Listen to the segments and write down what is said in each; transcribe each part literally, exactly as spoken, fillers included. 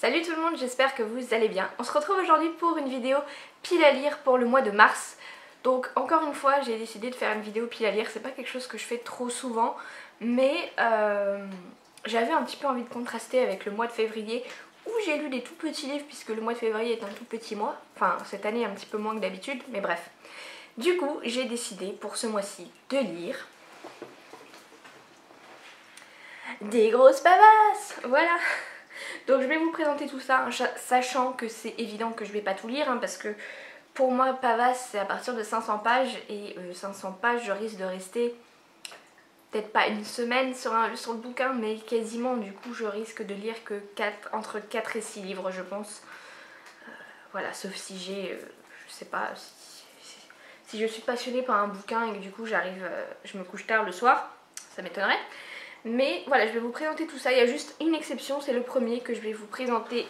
Salut tout le monde, j'espère que vous allez bien. On se retrouve aujourd'hui pour une vidéo pile à lire pour le mois de mars. Donc encore une fois j'ai décidé de faire une vidéo pile à lire, c'est pas quelque chose que je fais trop souvent, mais euh, j'avais un petit peu envie de contraster avec le mois de février où j'ai lu des tout petits livres puisque le mois de février est un tout petit mois, enfin cette année un petit peu moins que d'habitude, mais bref. Du coup j'ai décidé pour ce mois-ci de lire des grosses pavasses, voilà. Donc je vais vous présenter tout ça, sachant que c'est évident que je vais pas tout lire, hein, parce que pour moi Pavasse c'est à partir de cinq cents pages, et euh, cinq cents pages je risque de rester peut-être pas une semaine sur, un, sur le bouquin, mais quasiment. Du coup je risque de lire que quatre, entre quatre et six livres je pense. Euh, voilà, sauf si j'ai, euh, je sais pas, si, si, si je suis passionnée par un bouquin et que du coup j'arrive, euh, je me couche tard le soir, ça m'étonnerait. Mais voilà, je vais vous présenter tout ça. Il y a juste une exception, c'est le premier que je vais vous présenter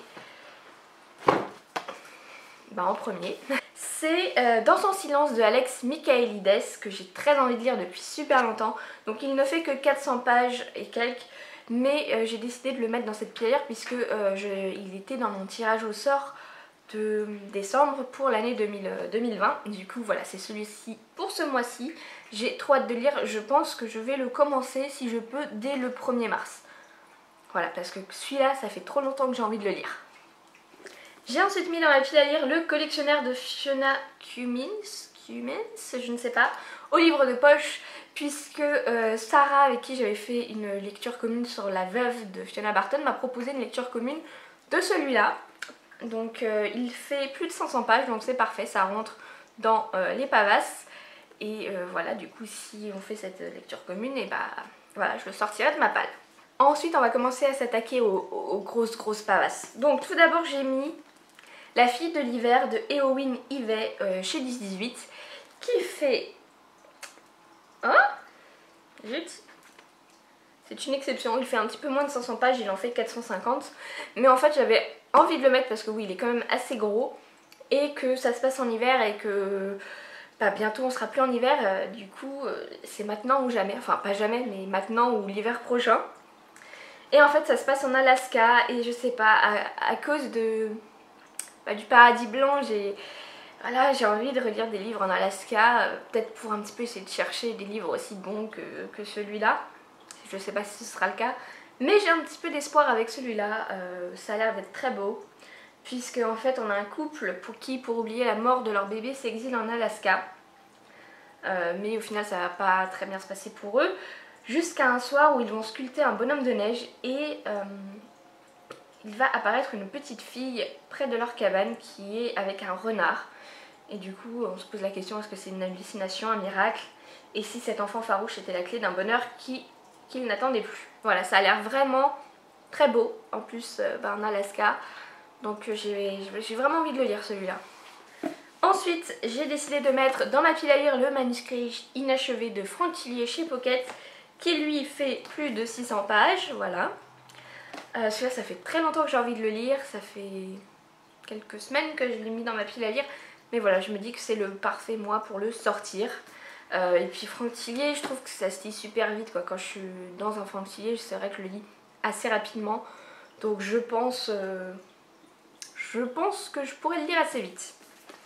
ben, en premier. C'est euh, Danse en silence de Alex Michaelides, que j'ai très envie de lire depuis super longtemps. Donc il ne fait que quatre cents pages et quelques, mais euh, j'ai décidé de le mettre dans cette pile à lire puisque euh, je, il était dans mon tirage au sort de décembre pour l'année deux mille vingt. Du coup voilà, c'est celui-ci pour ce mois-ci. J'ai trop hâte de lire, je pense que je vais le commencer si je peux dès le premier mars. Voilà, parce que celui-là ça fait trop longtemps que j'ai envie de le lire. J'ai ensuite mis dans la pile à lire Le collectionneur de Fiona Cummins, Cummins, je ne sais pas, au livre de poche, puisque euh, Sarah, avec qui j'avais fait une lecture commune sur la veuve de Fiona Barton, m'a proposé une lecture commune de celui-là. Donc euh, il fait plus de cinq cents pages, donc c'est parfait, ça rentre dans euh, les pavasses. Et euh, voilà, du coup si on fait cette lecture commune, et bah voilà, je le sortirai de ma palle. Ensuite on va commencer à s'attaquer aux, aux grosses grosses pavasses. Donc tout d'abord j'ai mis La fille de l'hiver de Éowyn Ivey euh, chez dix dix-huit, qui fait... Hein? Zut. C'est une exception, il fait un petit peu moins de cinq cents pages, il en fait quatre cent cinquante. Mais en fait j'avais envie de le mettre parce que oui, il est quand même assez gros. Et que ça se passe en hiver et que bah, bientôt on sera plus en hiver. Euh, du coup euh, c'est maintenant ou jamais, enfin pas jamais, mais maintenant ou l'hiver prochain. Et en fait ça se passe en Alaska et je sais pas, à, à cause de... Bah, du paradis blanc, j'ai voilà, j'ai envie de relire des livres en Alaska, euh, peut-être pour un petit peu essayer de chercher des livres aussi bons que, que celui-là. Je sais pas si ce sera le cas, mais j'ai un petit peu d'espoir avec celui-là. Euh, ça a l'air d'être très beau, puisque en fait on a un couple pour qui, pour oublier la mort de leur bébé, s'exile en Alaska. Euh, mais au final ça va pas très bien se passer pour eux, jusqu'à un soir où ils vont sculpter un bonhomme de neige et... Euh, il va apparaître une petite fille près de leur cabane qui est avec un renard. Et du coup on se pose la question, est-ce que c'est une hallucination, un miracle? Et si cet enfant farouche était la clé d'un bonheur qui qu'il n'attendait plus. Voilà, ça a l'air vraiment très beau. En plus euh, bah, en Alaska. Donc j'ai vraiment envie de le lire celui-là. Ensuite j'ai décidé de mettre dans ma pile à lire le manuscrit inachevé de Franck Tillier chez Pocket, qui lui fait plus de six cents pages, voilà. Euh, Celui-là ça fait très longtemps que j'ai envie de le lire, ça fait quelques semaines que je l'ai mis dans ma pile à lire, mais voilà, je me dis que c'est le parfait mois pour le sortir. Euh, et puis Franck Tillier, je trouve que ça se lit super vite quoi. Quand je suis dans un Franck Tillier, c'est vrai que je le lis assez rapidement, donc je pense, euh, je pense que je pourrais le lire assez vite.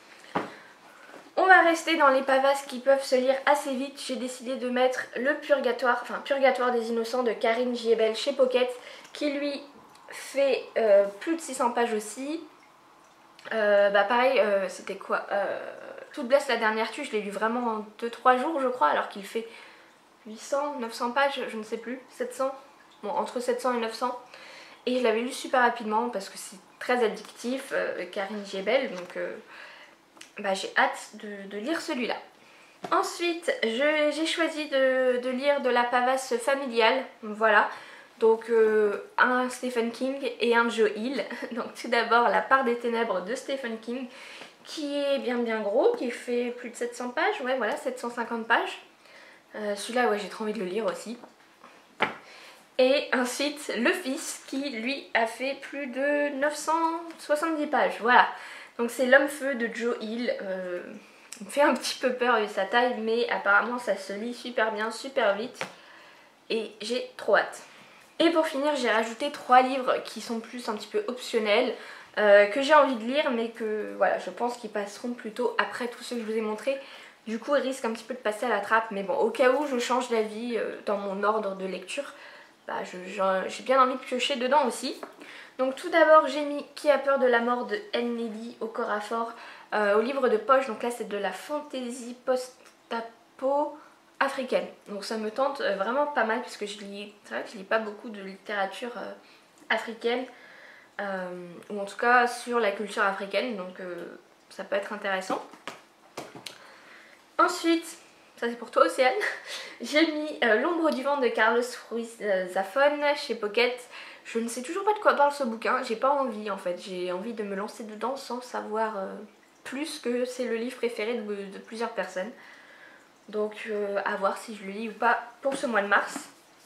On va rester dans les pavasses qui peuvent se lire assez vite. J'ai décidé de mettre le Purgatoire, enfin Purgatoire des Innocents de Karine Giebel chez Pocket, qui lui fait euh, plus de six cents pages aussi. Euh, bah pareil, euh, c'était quoi euh, Toute Blesse la dernière tue, je l'ai lu vraiment en deux trois jours je crois, alors qu'il fait huit cents, neuf cents pages, je ne sais plus, sept cents, bon entre sept cents et neuf cents. Et je l'avais lu super rapidement parce que c'est très addictif, euh, Karine Giebel, donc... Euh, Bah, j'ai hâte de, de lire celui-là. Ensuite, j'ai choisi de, de lire de la pavasse familiale, voilà. Donc euh, un Stephen King et un Joe Hill. Donc tout d'abord La part des ténèbres de Stephen King, qui est bien bien gros, qui fait plus de sept cents pages, ouais voilà, sept cent cinquante pages. Euh, celui-là, ouais, j'ai trop envie de le lire aussi. Et ensuite Le Fils, qui lui a fait plus de neuf cent soixante-dix pages, voilà. Donc c'est L'Homme-Feu de Joe Hill. Euh, il me fait un petit peu peur vu sa taille, mais apparemment ça se lit super bien, super vite. Et j'ai trop hâte. Et pour finir, j'ai rajouté trois livres qui sont plus un petit peu optionnels, euh, que j'ai envie de lire mais que voilà, je pense qu'ils passeront plutôt après tous ceux que je vous ai montrés. Du coup ils risquent un petit peu de passer à la trappe, mais bon, au cas où je change d'avis euh, dans mon ordre de lecture, bah, j'ai bien envie de piocher dedans aussi. Donc tout d'abord j'ai mis Qui a peur de la mort de Anne Nelly au Corafor, euh, au livre de poche. Donc là c'est de la fantaisie post-apo africaine. Donc ça me tente vraiment pas mal puisque je lis, c'est vrai que je lis pas beaucoup de littérature euh, africaine, euh, ou en tout cas sur la culture africaine, donc euh, ça peut être intéressant. Ensuite, ça c'est pour toi Océane, j'ai mis euh, L'ombre du vent de Carlos Ruiz Zafón chez Pocket. Je ne sais toujours pas de quoi parle ce bouquin, j'ai pas envie en fait, j'ai envie de me lancer dedans sans savoir euh, plus que c'est le livre préféré de, de plusieurs personnes. Donc euh, à voir si je le lis ou pas pour ce mois de mars.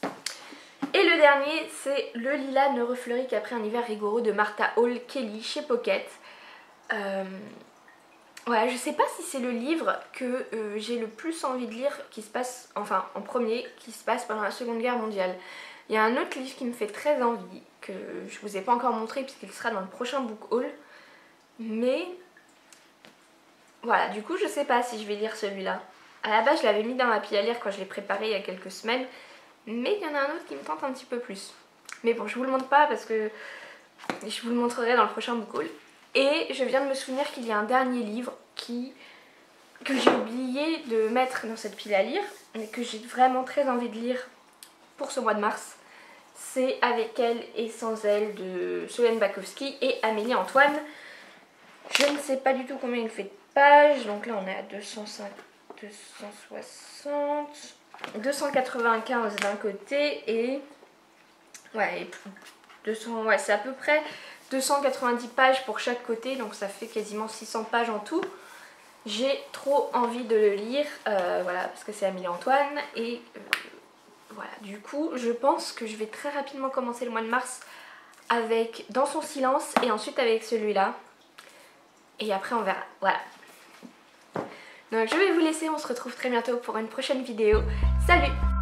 Et le dernier c'est Le lilas ne refleurit qu'après un hiver rigoureux de Martha Hall Kelly chez Pocket. Euh, voilà, je sais pas si c'est le livre que euh, j'ai le plus envie de lire qui se passe, enfin en premier, qui se passe pendant la Seconde Guerre mondiale. Il y a un autre livre qui me fait très envie, que je vous ai pas encore montré puisqu'il sera dans le prochain book haul. Mais voilà, du coup je sais pas si je vais lire celui-là. À la base je l'avais mis dans ma pile à lire quand je l'ai préparé il y a quelques semaines, mais il y en a un autre qui me tente un petit peu plus. Mais bon, je vous le montre pas parce que je vous le montrerai dans le prochain book haul. Et je viens de me souvenir qu'il y a un dernier livre qui, que j'ai oublié de mettre dans cette pile à lire, mais que j'ai vraiment très envie de lire pour ce mois de mars. C'est Avec elle et sans elle de Solène Bakowski et Amélie Antoine. Je ne sais pas du tout combien il fait de pages, donc là on est à deux cent cinq, deux cent soixante, deux cent quatre-vingt-quinze d'un côté et ouais, et deux cents, ouais, c'est à peu près deux cent quatre-vingt-dix pages pour chaque côté, donc ça fait quasiment six cents pages en tout. J'ai trop envie de le lire, euh, voilà, parce que c'est Amélie Antoine et euh, voilà, du coup je pense que je vais très rapidement commencer le mois de mars avec Dans son silence et ensuite avec celui-là. Et après on verra, voilà. Donc je vais vous laisser, on se retrouve très bientôt pour une prochaine vidéo. Salut!